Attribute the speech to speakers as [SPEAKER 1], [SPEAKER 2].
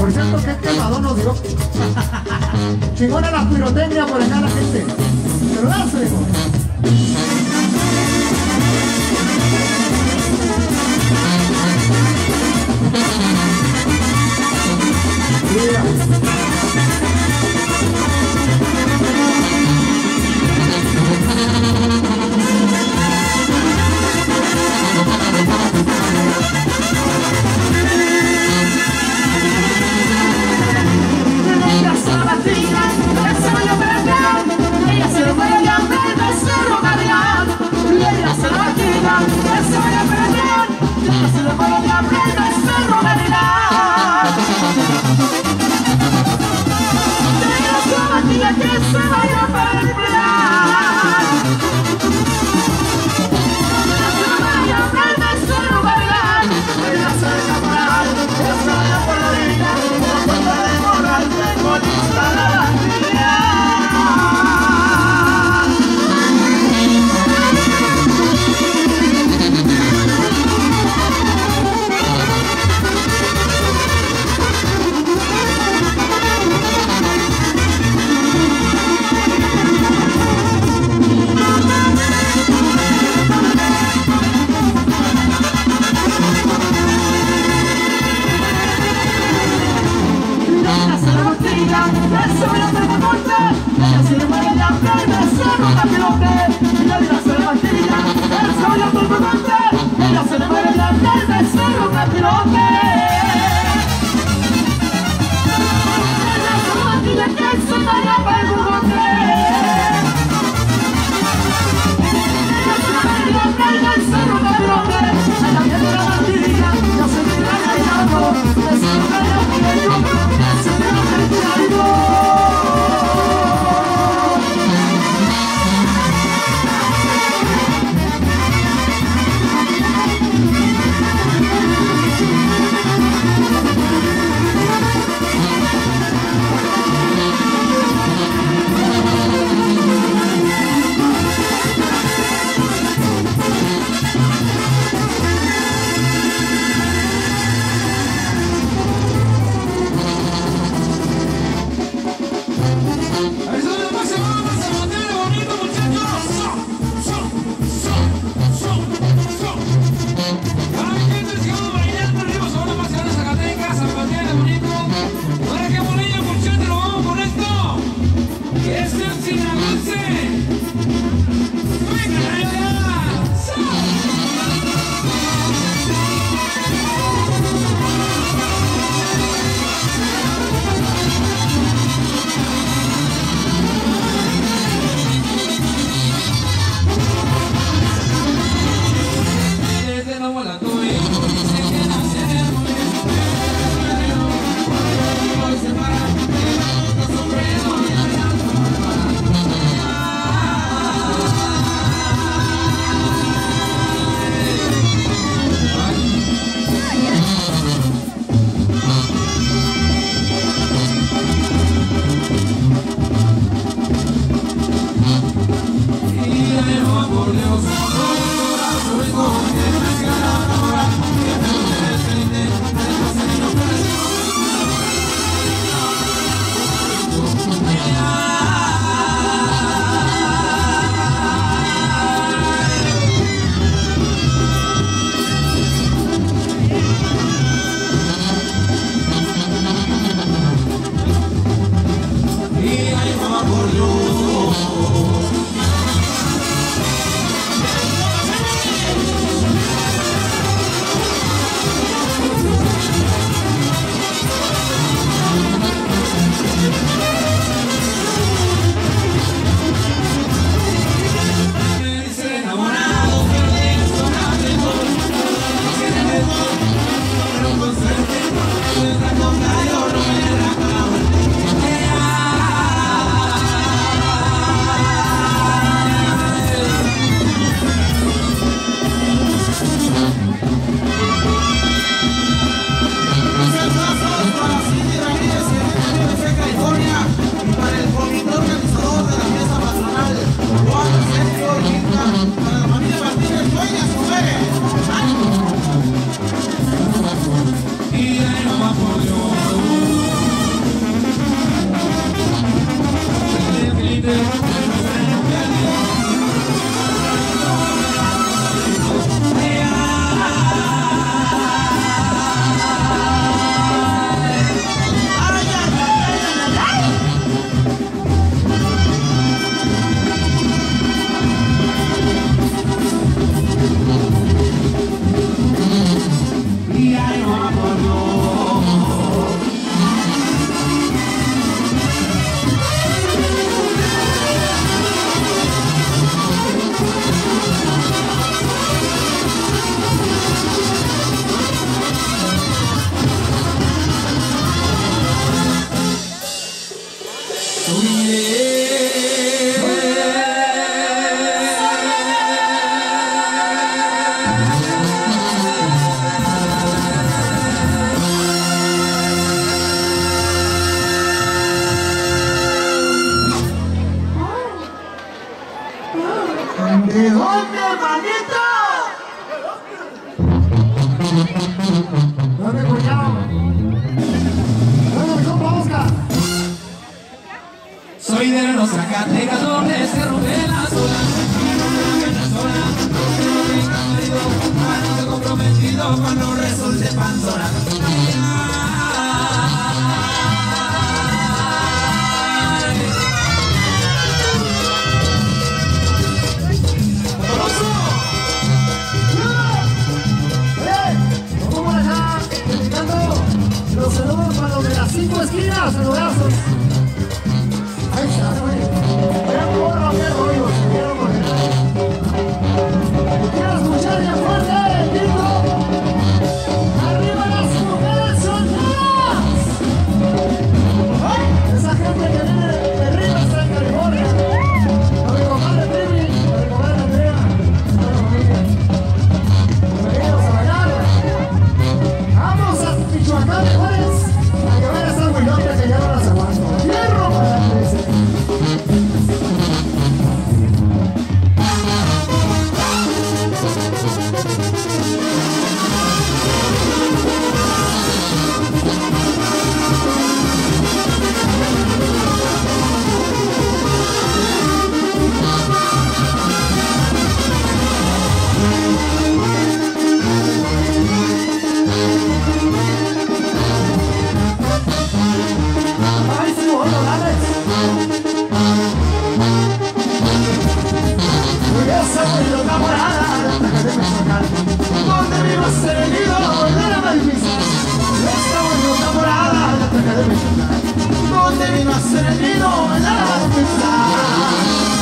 [SPEAKER 1] Por cierto, qué quemador nos dio. Chingona la pirotecnia por acá la gente. Pero dáselo. ¿De dónde, manito? ¿Dónde, cuñado? ¿Dónde, mi compa Oscar?
[SPEAKER 2] Soy de los Zacatecas donde se rompe la sola. Cuando comprometido cuando resulte panzona.
[SPEAKER 1] Vamos por acá, dedicando los saludos para los de las 5 esquinas, saludazos. Ahí está, güey. Vean cómo no qué rollo, se quiero coordinar. Quiero escuchar bien fuerte el grito. ¡Arriba las mujeres solteras! ¡Ay! Esa gente que viene de Rivas, en California. A mi compadre Primi, a mi compadre Andrea, a toda la familia. Bienvenidos a bailar. Vamos a Michoacán, Juárez, a que vean esas huilotas que ya no las aguanto. ¡Hierro para la crisis! ¡Ay, sí, bueno, dale! Esa huilota morada, de Michoacán, donde vivo serenido, de la Malvisa. Esa huilota morada, de Michoacán, donde vivo serenido, de la Malvisa.